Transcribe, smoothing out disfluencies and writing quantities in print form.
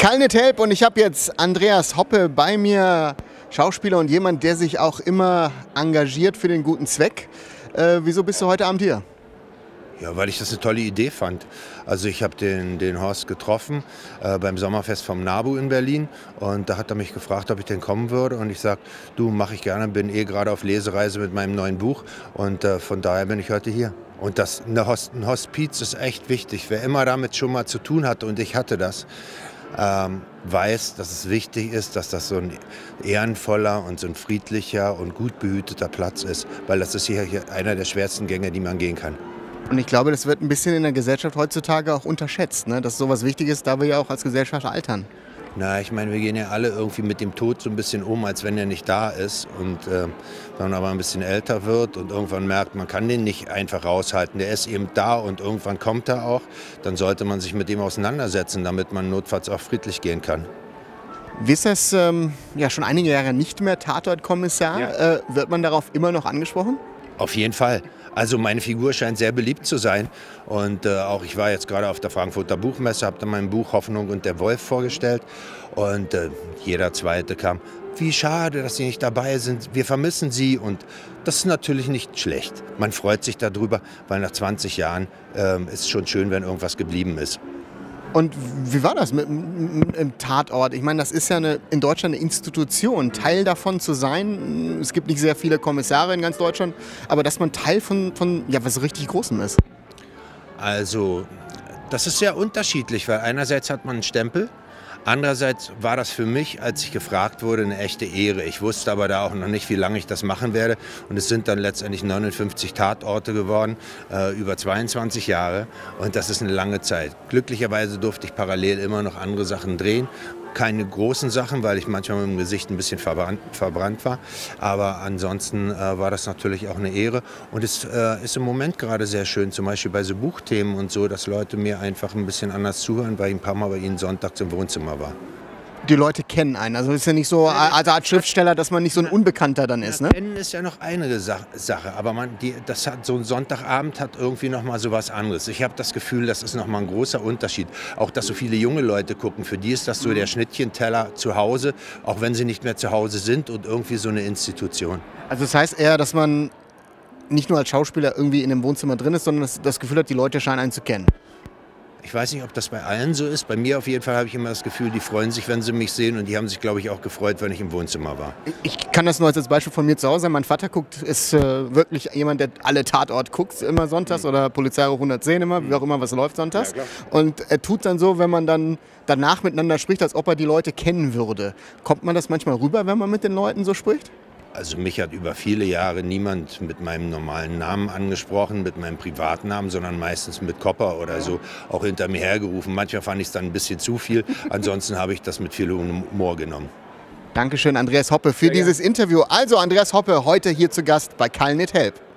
Kalnet Help und ich habe jetzt Andreas Hoppe bei mir, Schauspieler und jemand, der sich auch immer engagiert für den guten Zweck. Wieso bist du heute Abend hier? Ja, weil ich das eine tolle Idee fand. Also ich habe den Horst getroffen beim Sommerfest vom NABU in Berlin und da hat er mich gefragt, ob ich denn kommen würde und ich sage, du, mache ich gerne, bin gerade auf Lesereise mit meinem neuen Buch und von daher bin ich heute hier. Und ein Hospiz ist echt wichtig. Wer immer damit schon mal zu tun hatte, und ich hatte das, weiß, dass es wichtig ist, dass das so ein ehrenvoller und so ein friedlicher und gut behüteter Platz ist, weil das ist hier einer der schwersten Gänge, die man gehen kann. Und ich glaube, das wird ein bisschen in der Gesellschaft heutzutage auch unterschätzt, ne? Dass sowas wichtig ist, da wir ja auch als Gesellschaft altern. Na, ich meine, wir gehen ja alle irgendwie mit dem Tod so ein bisschen um, als wenn er nicht da ist. Und wenn man aber ein bisschen älter wird und irgendwann merkt, man kann den nicht einfach raushalten, der ist eben da und irgendwann kommt er auch, dann sollte man sich mit dem auseinandersetzen, damit man notfalls auch friedlich gehen kann. Wie ist das ja schon einige Jahre nicht mehr Tatortkommissar? Ja. Wird man darauf immer noch angesprochen? Auf jeden Fall. Also meine Figur scheint sehr beliebt zu sein und auch ich war jetzt gerade auf der Frankfurter Buchmesse, habe da mein Buch Hoffnung und der Wolf vorgestellt und jeder Zweite kam, wie schade, dass Sie nicht dabei sind, wir vermissen Sie und das ist natürlich nicht schlecht. Man freut sich darüber, weil nach 20 Jahren ist es schon schön, wenn irgendwas geblieben ist. Und wie war das mit dem Tatort? Ich meine, das ist ja in Deutschland eine Institution, Teil davon zu sein. Es gibt nicht sehr viele Kommissare in ganz Deutschland, aber dass man Teil von ja, was richtig Großem ist. Also, das ist sehr unterschiedlich, weil einerseits hat man einen Stempel, andererseits war das für mich, als ich gefragt wurde, eine echte Ehre. Ich wusste aber da auch noch nicht, wie lange ich das machen werde. Und es sind dann letztendlich 59 Tatorte geworden, über 22 Jahre. Und das ist eine lange Zeit. Glücklicherweise durfte ich parallel immer noch andere Sachen drehen. Keine großen Sachen, weil ich manchmal mit dem Gesicht ein bisschen verbrannt war. Aber ansonsten war das natürlich auch eine Ehre. Und es ist im Moment gerade sehr schön, zum Beispiel bei so Buchthemen und so, dass Leute mir einfach ein bisschen anders zuhören, weil ich ein paar Mal bei ihnen sonntags im Wohnzimmer war. Die Leute kennen einen. Also es ist ja nicht so als Art Schriftsteller, dass man nicht so ein Unbekannter dann ist, ne? Kennen ist ja noch eine Sache, aber so ein Sonntagabend hat irgendwie noch mal so was anderes. Ich habe das Gefühl, das ist noch mal ein großer Unterschied. Auch, dass so viele junge Leute gucken, für die ist das so der Schnittchenteller zu Hause, auch wenn sie nicht mehr zu Hause sind und irgendwie so eine Institution. Also das heißt eher, dass man nicht nur als Schauspieler irgendwie in dem Wohnzimmer drin ist, sondern das Gefühl hat, die Leute scheinen einen zu kennen. Ich weiß nicht, ob das bei allen so ist. Bei mir auf jeden Fall habe ich immer das Gefühl, die freuen sich, wenn sie mich sehen. Und die haben sich, glaube ich, auch gefreut, wenn ich im Wohnzimmer war. Ich kann das nur als Beispiel von mir zu Hause. Mein Vater ist wirklich jemand, der alle Tatort guckt, immer sonntags oder Polizeiruf 110 immer, wie auch immer was läuft sonntags. Ja, und er tut dann so, wenn man dann danach miteinander spricht, als ob er die Leute kennen würde. Kommt man das manchmal rüber, wenn man mit den Leuten so spricht? Also mich hat über viele Jahre niemand mit meinem normalen Namen angesprochen, mit meinem Privatnamen, sondern meistens mit Kopper oder so auch hinter mir hergerufen. Manchmal fand ich es dann ein bisschen zu viel, ansonsten habe ich das mit viel Humor genommen. Dankeschön, Andreas Hoppe, für dieses Interview. Also Andreas Hoppe, heute hier zu Gast bei Kalnet Help.